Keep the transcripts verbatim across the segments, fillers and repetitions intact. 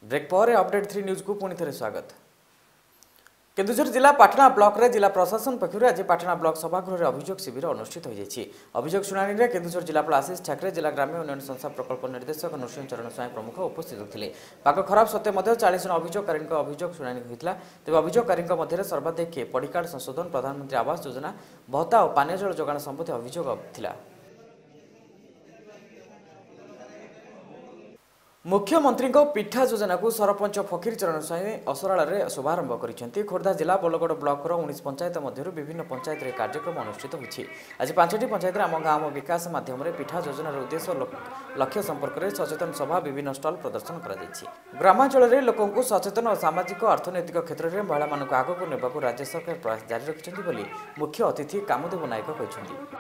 Break पर update three news को पुणी थे स्वागत। केन्दुझर जिला पाटना ब्लॉक रे जिला प्रशासन पक्षर आज पाटना ब्लॉक सभागृह में अभियोग शिविर अनुष्ठित हो अभियोग शुणाणी में केन्दुझर जिलापाल आशीष ठाकरे जिला ग्राम्य उन्नयन संस्था प्रकल्प निर्देशक नृसिंह चरण स्वाई प्रमुख उपस्थित होते। पाक खराब सत्वे चालीस जन अभियोगकारी अभियोग शुणाणी होता। तेज अभियोगकारी मध्य सर्वाधिक पॉडीकार्ड संशोधन प्रधानमंत्री आवास योजना भत्ता और पानीय जल जोगाण संबंधी अभियोग था। मुख्यमंत्री पिठा योजना को सरपंच फकीर चरण स्वाई असराल शुभारंभ कर खोर्धा जिला बोलगड़ ब्लॉक उन्नीस पंचायत मध्य विभिन्न पंचायत कार्यक्रम अनुष्ठित होती। आज पांचटी पंचायत आम गाँव विकास माध्यम पिठा योजनार उद्देश्य लक्ष्य संपर्क में सचेतन सभा विभिन्न स्टल प्रदर्शन कर ग्रामांचल में लोक सचेतन और सामाजिक अर्थनैतिक क्षेत्र में महिला मानक आगक नेबाक राज्य सरकार प्रयास जारी रखिंट मुख्य अतिथि कामदेव नायक कहते।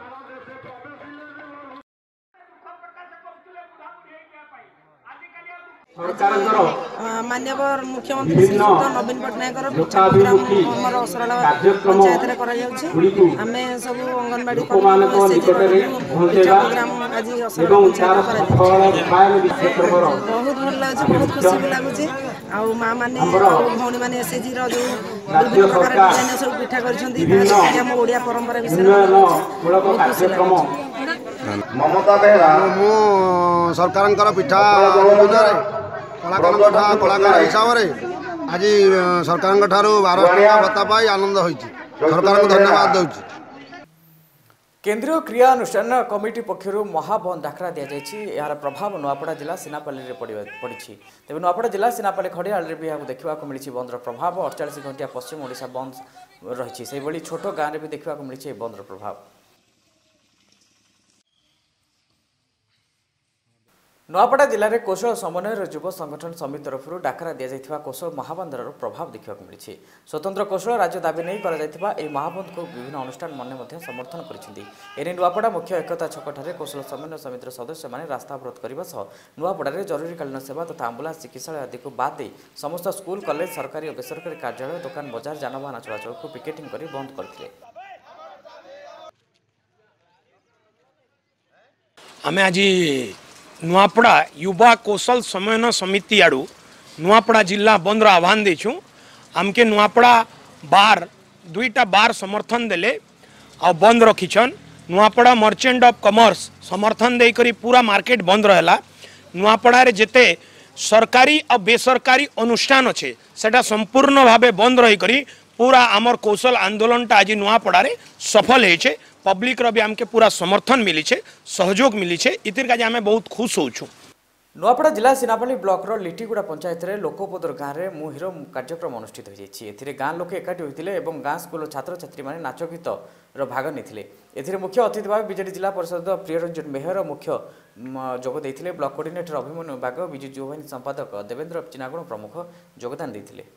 मान्यवर मुख्यमंत्री श्रीयुक्त नवीन पट्टनायक प्रोग्राम आमर असराल पंचायत आम सब अंगनवाड़ी प्रोग्राम आज बहुत भल लगे बहुत खुशी भी लगुच माँ मैंने भौणी मैंने एसएचजी जो विभिन्न प्रकार डिजाइन सब पिठा कर ओडिया परंपरा विषय सरकार पिठा कलाकार कलाकार हिसाब से आज सरकार बारह टका भत्ता पाई आनंद हो सरकार को धन्यवाद दूँ। केंद्रीय क्रिया अनुष्ठान कमिटी पक्षर महाबंद डाकरा दि जाएगी। यार प्रभाव नुआपड़ा जिला सीनापाली में पड़ी तेज नुआपड़ा जिला सीनापाली खड़ियाल भी यहाँ देखा मिली बंदर प्रभाव अड़चाश घंटिया पश्चिम ओडिशा बंद रही छोट गाँव में भी देखा मिली बंदर प्रभाव। नुआपड़ा जिले में कौशल समन्वय युव संगठन समिति तरफ डाकरा दि जाइथिबा कौशल महाबंदर प्रभाव देखा मिली। स्वतंत्र कौशल राज्य दाबी नहीं कर महाबंद को विभिन्न अनुष्ठान मन समर्थन कर नुआपड़ा मुख्य एकता छकठारे कौशल समन्वय समितिर सदस्य मैंने रास्ता अवरोध करने नुआपड़ा जरूरीकालीन सेवा तथा आंबुलांस चिकित्सा आदि को बाद दे समस्त स्कूल कॉलेज सरकारी और बेसरकारी कार्यालय दुकान बजार जानवाहन चलाचल को पिकेटिंग कर बंद करते। आमे आज नुआपड़ा युवा कौशल समन्वय समिति आड़ू नुआपड़ा जिला बंदर आह्वान देचु आमके नुआपड़ा बार दुईटा बार समर्थन देले आ बंद रखीछन। नुआपड़ा मर्चेंट ऑफ कॉमर्स समर्थन देकरी पूरा मार्केट बंद रहला। नुआपड़ा रे जेते सरकारी और बेसरकारी अनुष्ठान अच्छे सेटा संपूर्ण भावे बंद रही करी पूरा आमर कौशल आंदोलन आज नुआपड़ा रे सफल है। पब्लिक रो भी आमके पूरा समर्थन मिली छे सहयोग मिली छे इतिर काजे आमे बहुत खुश होछु। नुआपड़ा जिला सीनापाली ब्लॉक रो लिटीगुड़ा पंचायत रे लोकोपदर गाँव में मु हिरो कार्यक्रम अनुष्ठित होती। गाँ लोके एकाठी होते और गाँ स्कूल छात्र छात्री मैंने नाच गीत भाग नहीं मुख्य अतिथि भाव बीजेडी जिला परिषद प्रियरंजन मेहर मुख्य जोग देते ब्लॉक कोऑर्डिनेटर अभिमन्यु बाग विजु युवाहिनी संपादक देवेंद्र चिनागुण प्रमुख योगदान देते।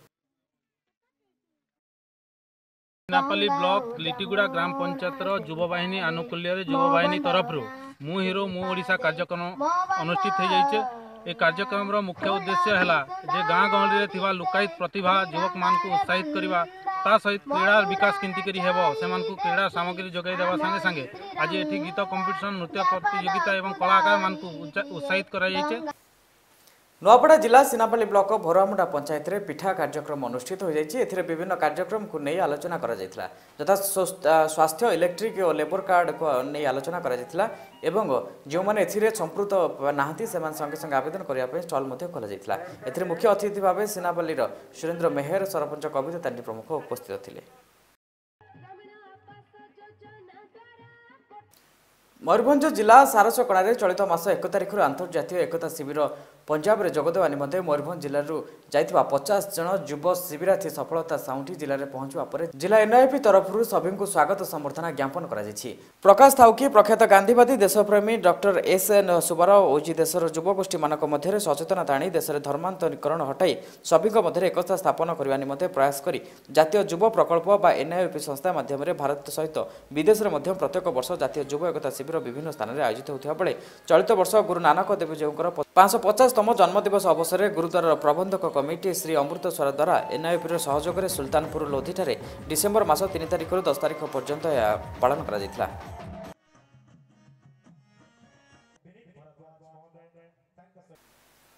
सीनापाली ब्लॉक लिटीगुड़ा ग्राम पंचायत युवा बाहिनी आनुकूल्य युवा बाहिनी तरफ मु हिरो मु ओडिशा कार्यक्रम अनुष्ठित हो जाइए। ए कार्यक्रम रो मुख्य उद्देश्य है जे गाँ गहली में लुकायित प्रतिभा युवक मान को उत्साहित करवा ता सहित क्रीड़ा विकास केमती करी हेबो से मान को क्रीड़ा सामग्री जोगाई देवा संगे संगे आज एठी गीत कंपटीशन नृत्य प्रतियोगिता एवं कलाकार मान को उत्साहित करा जाइए। नुआपड़ा जिला सीनापाली ब्लॉक भोरामुंडा पंचायत रे पिठा कार्यक्रम अनुष्ठित हो जाइए। एथिरे विभिन्न कार्यक्रम को नहीं आलोचना करा जायतिला तथा स्वास्थ्य इलेक्ट्रिक और लेबर कार्ड को नहीं आलोचना करा जायतिला एवं जो माने एथिरे संपृक्त नाहंती सेमान संगे संगे आवेदन करिया पे स्टॉल मध्ये खोला जायतिला। एथिरे मुख्य अतिथि भावे सीनापाली रो सुरेंद्र मेहर सरपंच कविता तांडी प्रमुख उपस्थित थिले। मयूरभंज जिला सारसकणा चलित मास एक तारिख अंतर्जातीय एकता शिविर पंजाब में जोगदेवा निमंते मयूरभंज जिलू जाइथिबा पचास जन युव शिविरार्थी सफलता साउंठी जिले में पहुंचवा पर जिला एनआईपी तरफ सभी को स्वागत संबर्धना ज्ञापन करा जायछि। प्रकाश थाउ कि प्रख्यात गांधीवादी देशप्रेमी डॉक्टर एस एन सुब्बाराव ओजी देशर युवगोष्ठी मानक मध्य सचेतनता आनी देश में धर्मांतरीकरण हटाई सभी मध्य एकता स्थापन करने निमंते प्रयास करी जातीय युव प्रकल्प बा एनआईपी संस्था माध्यम भारत सहित विदेश में प्रत्येक वर्ष जातीय युव एकता शिविर विभिन्न स्थान में आयोजित होता बेले चलित वर्ष गुरु नानक देवजीर पांच पचास तम जन्मदिवस अवसर में गुरुद्वार प्रबंधक कमिटी श्री अमृतस्वर द्वारा एनआईपी सहयोग में सुल्तानपुर लोधी डिसेम्बर मास तीन तारिख दस तारिख पर्यंत पालन करा।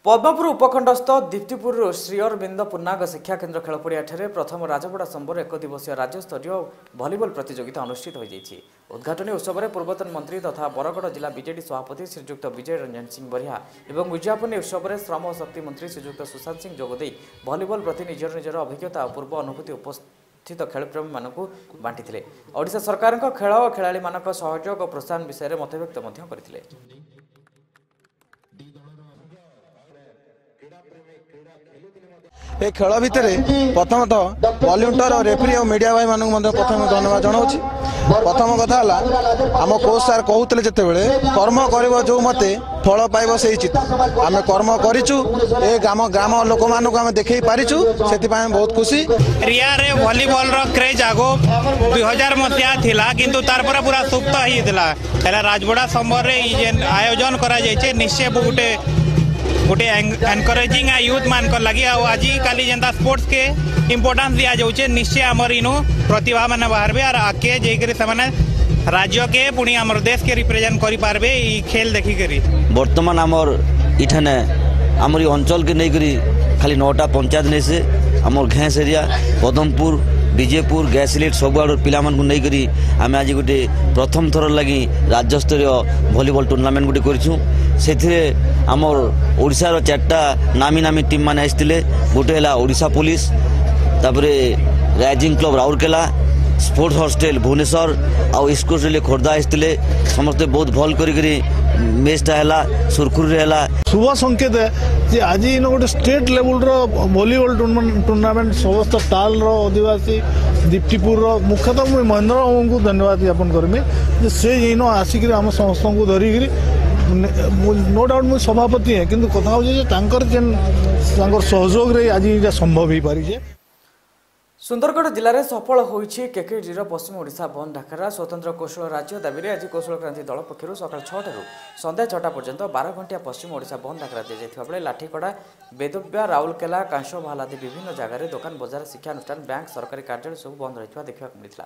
पद्मपुर उपखंडस्थ दीप्तिपुर श्री अरविंद पूर्णांग शिक्षा केन्द्र खेलपड़िया प्रथम राजपड़ा संबर एक दिवसीय राज्यस्तरीय भलीबल प्रतियोगिता अनुष्ठित हो जाइछि। उद्घाटनी उत्सव में पूर्वतन मंत्री तथा बरगड़ जिला बीजेडी सभापति श्रीजुक्त विजय रंजन सिंह बरिहा और उद्यापनी उत्सव में श्रम और शक्ति मंत्री श्रीजुक्त सुशांत सिंह जोगदे भलीबल प्रति निजर निजर अभिज्ञता और पूर्व अनुभूति उपस्थित खेलप्रेमी मानक बांटी ओडिशा सरकार खेल और खेलाड़ी मानक सहयोग और प्रोत्साहन विषय में मतव्यक्त करते। ए खेल भितर प्रथमतः वॉलंटियर और रेफरी और मीडिया भाई मानक प्रथम धन्यवाद जनाऊँ। प्रथम कथा आम कोच सार कहते जिते कर्म कर जो मते फल पाइब से चित आम कर्म करूँ ए ग्राम ग्राम लोक मानक आम देखे पारिचु से बहुत खुशी। रिया रे वॉलीबॉल रो क्रेज आगो दुई हजार मसीहा थिला किंतु तार पर पूरा सुप्त ही थिला हेला राजबड़ा संबर रे आयोजन करा जायछे निश्चय गोटे गोटे एनकरेजिंग आ यूथ मान कर लगी आज काली जनता स्पोर्ट्स के इम्पोर्टेंस दिया जाउछे निश्चय हमर इनु प्रतिभा माने बाहरबे और आके जेकरी समान राज्य के पुणी हमर देश के रिप्रेजेंट करि पारबे ई खेल देखि करी। वर्तमान हमर इठाने हमर अंचल के नै करी खाली नौटा पंचायत नै से हमर घेस एरिया पदमपुर विजयपुर गैस लिट सब आड़ पिला मानकु नै करी आमे आज गोटे प्रथम थर लगी राज्य स्तरीय वॉलीबॉल टूर्नामेंट गोटे करिछु। सेथिरे हमर ओडिसा रो चारटा नामी नामी टीम माने आइस्तिले गोटे हला ओडिसा पुलिस तापरे rising club Rourkela sports hostel Bhubaneswar आउ स्कोर्स ले खोर्धा आइस्तिले समस्त बहुत भल करी करी मैचटा हला सुरखुर रे हला शुभ संकेत है जे आज इन गोटे स्टेट लेवल रो वॉलीबॉल टूर्नामेंट समस्त टाल रो आदिवासी दीप्तिपुर रो मुख्यतः मुझे महेंद्र बाबू को धन्यवाद ज्ञापन करमी से इन आसिक आम समस्त को धरिकी नो डाउट मुझे सभापति है किंतु कथा हो जेन सहयोग रे आज ये संभव हो पारी। सुंदरगढ़ जिले में सफल होइछि केकेडी पश्चिम ओडिशा बंद डाकरा स्वतंत्र कौशल राज्य दाबी आज कौशल क्रांति दल पक्षर सका छटा सन्ध्या छटा पर्यंत बारह घंटिया पश्चिम ओडिशा बंद डाकरा दी जाइथिबा बेले लाठीकड़ा बेदब्या राउरकेला कांशभाल आदि विभिन्न जगार दुकान बजार शिक्षानुष्ठान बैंक सरकारी कार्यालय सब बंद रहिथिबा देखिबा मिलिथिला।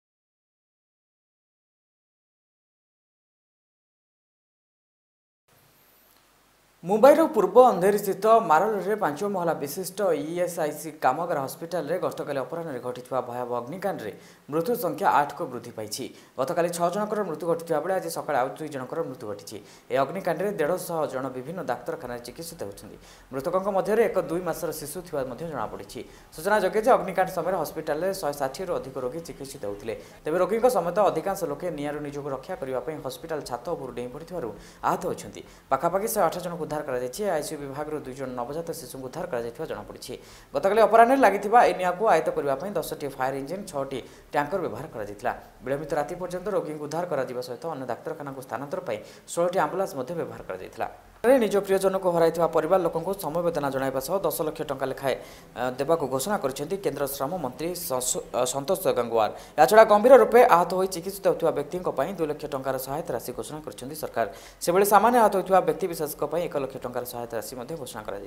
मुंबईर पूर्व अंधेरी स्थित मारोल पांच महला विशिष्ट ईएसआईसी कामगार हस्पिटाल रे गतकाली अपराह्न घटिथिबा भयावह अग्निकांड रे मृत्यु संख्या आठ को वृद्धि पाइछि। गतकाली छह जनकर मृत्यु घटिथिबा बेले आज सकाळे आउ दुई जनकर मृत्यु घटिछि। ए अग्निकांड रे डेढ़ सौ जन विभिन्न डाक्तरखाना चिकित्सित होउछन्ति। मृतकक मध्य एक दुई मासर शिशु थिबा मध्य जणा पड़िछि। सूचना जोगे जे अग्निकांड समय हस्पिटाल रे एक सौ साठ रु अधिक रोगी चिकित्सित होउथिले। तेबे रोगीक समेत अधिकांश लोके नियारु निजोग रक्षा करिवा पई हस्पिटाल छात उपर डेई पड़िथिबारु आहत होइछन्ति। पाखापाखि एक सौ आठ जन उद्धार करा जायछि। आईसीयू विभाग दुई जन नवजात शिशु उद्धार करा जनापड़ी। गतकाली अपराह्न लगी एनिया को आयत्त करने दस टी फायर इंजिन छह टी टैंकर व्यवहार करा विलंबित राति पर्यंत रोगी उद्धार करा सहित अन्य डाक्तरखाना को स्थानांतर पर षोल टी आंबुलांस व्यवहार करा निज प्रियजन को हर परिवार लोक समवेदना जनाइबा सह दस लक्ष टंका लेखाएं देवा घोषणा कर केन्द्र श्रम मंत्री संतोष गंगवार। याछड़ा गंभीर रूपे आहत हो चिकित्सित होता व्यक्ति दुई लक्ष टंकार सहायता राशि घोषणा कर सरकार। से सामान्य आहत होता व्यक्ति विशेष एक लक्ष टंकार सहायता राशि घोषणा कर।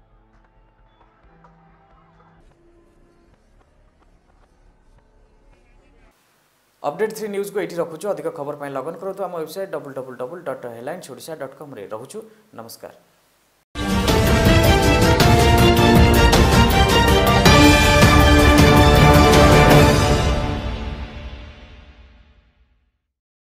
अपडेट थ्री न्यूज को ये रखुचु। अधिक खबर पर लगन करूँ आम website double double double dot headlines Odisha dot com रे रहुचु। नमस्कार।